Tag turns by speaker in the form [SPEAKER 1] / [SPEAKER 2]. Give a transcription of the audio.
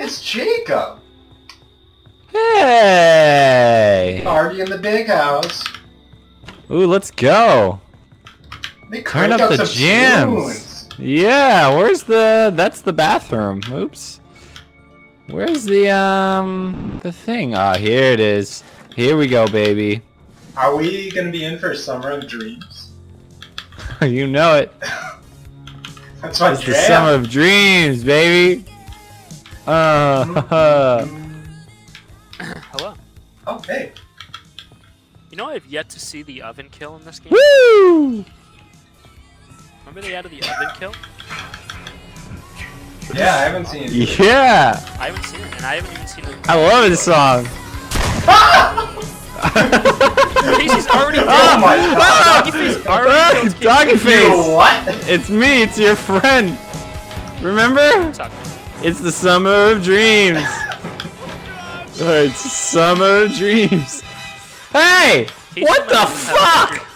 [SPEAKER 1] It's Jacob.
[SPEAKER 2] Hey!
[SPEAKER 1] Party in the big house.
[SPEAKER 2] Ooh, let's go.
[SPEAKER 1] They
[SPEAKER 2] Turn up
[SPEAKER 1] cranked
[SPEAKER 2] the
[SPEAKER 1] some
[SPEAKER 2] jams.
[SPEAKER 1] tunes.
[SPEAKER 2] Yeah, where's that's the bathroom. Oops. Where's the thing? Ah, here it is. Here we go, baby.
[SPEAKER 1] Are we gonna be in for Summer of Dreams?
[SPEAKER 2] You know it.
[SPEAKER 1] That's my
[SPEAKER 2] It's the
[SPEAKER 1] jam.
[SPEAKER 2] summer of dreams, baby.
[SPEAKER 3] Hello.
[SPEAKER 1] Oh, hey.
[SPEAKER 3] You know I've yet to see the oven kill in this game?
[SPEAKER 2] Woo!
[SPEAKER 3] Remember they added the oven kill?
[SPEAKER 1] Yeah, I haven't seen it.
[SPEAKER 2] Yeah!
[SPEAKER 3] I haven't seen it, and I haven't even seen it.
[SPEAKER 2] I love this song.
[SPEAKER 3] Casey's already dead!
[SPEAKER 1] Oh my god!
[SPEAKER 3] Doggyface already killed Casey.
[SPEAKER 2] Doggyface!
[SPEAKER 1] You what?
[SPEAKER 2] It's me, it's your friend. Remember?
[SPEAKER 3] Suck.
[SPEAKER 2] It's the summer of dreams. It's summer of dreams. Hey!
[SPEAKER 3] Casey
[SPEAKER 2] What the
[SPEAKER 3] might even have
[SPEAKER 2] fuck?
[SPEAKER 3] a